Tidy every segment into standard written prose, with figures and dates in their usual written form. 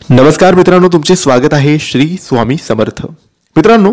नमस्कार मित्रांनो, तुमचे स्वागत आहे श्री स्वामी समर्थ. मित्रांनो,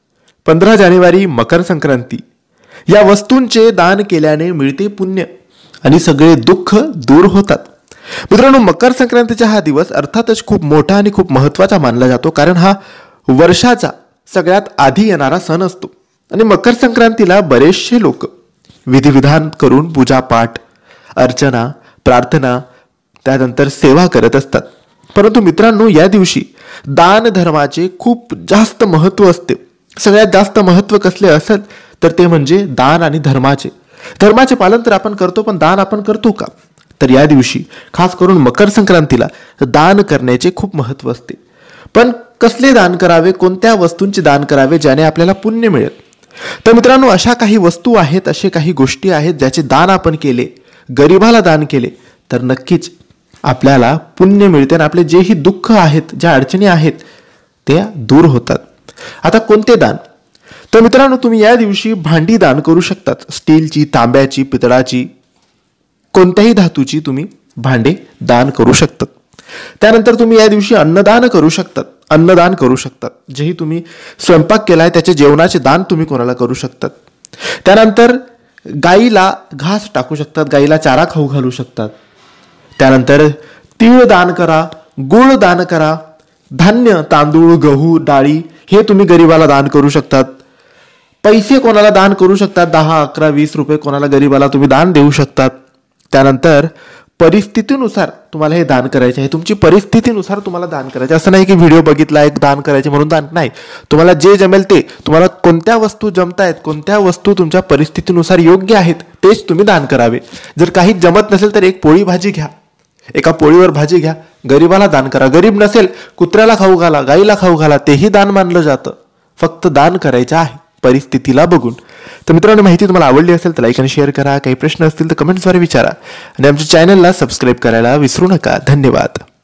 15 जानेवारी मकर संक्रांती. या वस्तूंचे दान केल्याने मिळते पुण्य आणि सगळे दुःख दूर होतात. मित्रांनो, मकर संक्रांतीचा हा दिवस अर्थातच खूप मोठा आणि खूप महत्त्वाचा मानला जातो, कारण हा वर्षाचा सगळ्यात आधी येणारा सण असतो. आणि मकर संक्रांतीला बरेचसे लोक विधिविधान करून पूजापाठ, अर्चना, प्रार्थना, त्यानंतर सेवा करत असतात. परंतु मित्रांनो, या दिवशी दान धर्माचे खूप जास्त महत्त्व असते. सगळ्यात जास्त महत्त्व कसले असेल तर ते म्हणजे दान आणि धर्माचे पालन तर आपण करतो, पण दान आपण करतो का? तर या दिवशी खास करून मकर संक्रांतीला दान करण्याचे खूप महत्त्व असते. पण कसले दान करावे, कोणत्या वस्तूंचे दान करावे ज्याने आपल्याला पुण्य मिळेल? तर मित्रांनो, अशा काही वस्तू आहेत, असे काही गोष्टी आहेत ज्याचे दान आपण केले, गरिबाला दान केले तर नक्कीच आपल्याला पुण्य मिळते आणि आपले जेही दुःख आहेत, ज्या अडचणी आहेत त्या दूर होतात. आता कोणते दान? तर मित्रांनो, तुम्ही या दिवशी भांडी दान करू शकतात. स्टीलची, तांब्याची, पितळाची, कोणत्याही धातूची तुम्ही भांडे दान करू शकतात. त्यानंतर तुम्ही या दिवशी अन्नदान करू शकतात. जेही तुम्ही स्वयंपाक केलाय त्याचे जेवणाचे दान तुम्ही कोणाला करू शकतात. त्यानंतर गाईला घास टाकू शकतात, गाईला चारा खाऊ घालू शकतात. त्यानंतर तीळ दान करा, गुळ दान करा, धान्य, तांदूळ, गहू, डाळी हे तुम्ही गरिबाला दान करू शकतात. पैसे कोणाला दान करू शकतात, 10, 11, 20 रुपये कोणाला गरिबाला तुम्ही दान देऊ शकतात. त्यानंतर परिस्थितीनुसार तुम्हाला हे दान करायचे आहे. तुमची परिस्थितीनुसार तुम्हाला दान करायचे. असं नाही की व्हिडिओ बघितला एक दान करायचे म्हणून दान नाही. तुम्हाला जे जमेल ते, तुम्हाला कोणत्या वस्तू जमतायत, कोणत्या वस्तू तुमच्या परिस्थितीनुसार योग्य आहेत तेच तुम्ही दान करावे. जर काही जमत नसेल तर एक पोळी भाजी घ्या, एका पोळीवर भाजी घ्या, गरिबाला दान करा. गरीब नसेल, कुत्र्याला खाऊ घाला, गाईला खाऊ घाला, तेही दान मानलं जातं. फक्त दान करायचं आहे परिस्थितीला बघून. तर मित्रांनो, माहिती तुम्हाला आवडली असेल तर लाईक आणि शेअर करा. काही प्रश्न असतील तर कमेंट्सद्वारे विचारा आणि आमच्या चॅनलला सबस्क्राईब करायला विसरू नका. धन्यवाद.